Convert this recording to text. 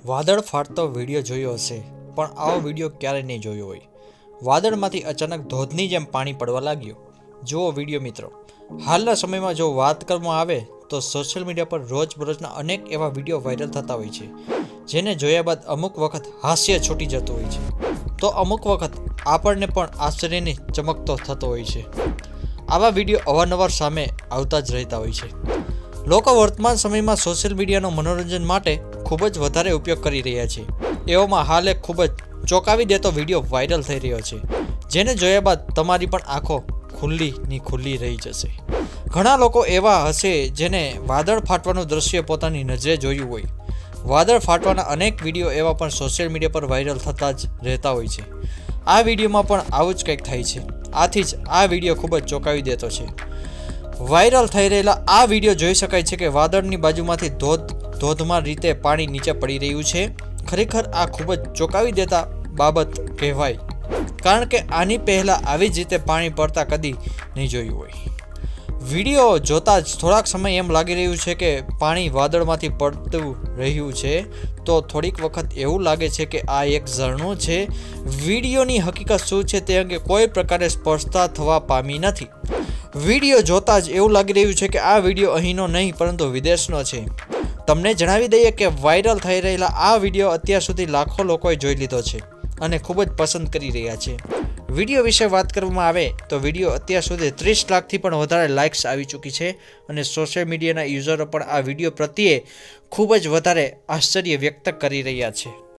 વાદળ ફાટતો વિડીયો જોયો હશે, પણ આવો વિડીયો ક્યારેય નહીં જોયો હોય. વાદળમાંથી અચાનક ધોધની જેમ પાણી પડવા લાગ્યું. જુઓ વિડીયો મિત્રો. હાલના સમયમાં જો વાત કરવામાં આવે તો સોશિયલ મીડિયા પર રોજબરોજના અનેક એવા વિડીયો વાયરલ થતા હોય છે, જેને જોયા બાદ અમુક વખત હાસ્ય છૂટી જતું હોય છે, તો અમુક વખત આપણને પણ આશ્ચર્યની ચમકતો થતો હોય છે. આવા વિડીયો અવારનવાર સામે આવતા જ રહેતા હોય છે. લોકો વર્તમાન સમયમાં સોશિયલ મીડિયાનો મનોરંજન માટે ખૂબ જ વધારે ઉપયોગ કરી રહ્યા છે. એવામાં હાલ એક ખૂબ જ ચોંકાવી દેતો વિડીયો વાયરલ થઈ રહ્યો છે, જેને જોયા બાદ તમારી પણ આંખો ખુલ્લી રહી જશે. ઘણા લોકો એવા હશે જેને વાદળ ફાટવાનું દ્રશ્ય પોતાની નજરે જોયું હોય. વાદળ ફાટવાના અનેક વિડીયો એવા પણ સોશિયલ મીડિયા પર વાયરલ થતા જ રહેતા હોય છે. આ વિડીયોમાં પણ આવું જ કંઈક થાય છે. આથી જ આ વિડીયો ખૂબ જ ચોંકાવી દેતો છે. વાયરલ થઈ રહેલા આ વિડીયો જોઈ શકાય છે કે વાદળની બાજુમાંથી ધોધમાર રીતે પાણી નીચે પડી રહ્યું છે. ખરેખર આ ખૂબ જ ચોંકાવી દેતા બાબત કહેવાય, કારણ કે આની પહેલાં આવી જ રીતે પાણી પડતા કદી નહીં જોયું હોય. વિડીયો જોતા જ થોડાક સમય એમ લાગી રહ્યું છે કે પાણી વાદળમાંથી પડતું રહ્યું છે, તો થોડીક વખત એવું લાગે છે કે આ એક ઝરણું છે. વિડીયોની હકીકત શું છે તે અંગે કોઈ પ્રકારે સ્પષ્ટતા થવા પામી નથી. વિડીયો જોતા જ એવું લાગી રહ્યું છે કે આ વિડીયો અહીંનો નહીં પરંતુ વિદેશનો છે. તમને જણાવી દઈએ કે વાયરલ થઈ રહેલા આ વિડીયો અત્યાર સુધી લાખો લોકોએ જોઈ લીધો છે અને ખૂબ જ પસંદ કરી રહ્યા છે. વિડીયો વિશે વાત કરવામાં આવે તો વિડીયો અત્યાર સુધી 30 લાખથી પણ વધારે લાઇક્સ આવી ચૂકી છે અને સોશિયલ મીડિયાના યુઝરો પણ આ વિડીયો પ્રત્યે ખૂબ જ વધારે આશ્ચર્ય વ્યક્ત કરી રહ્યા છે.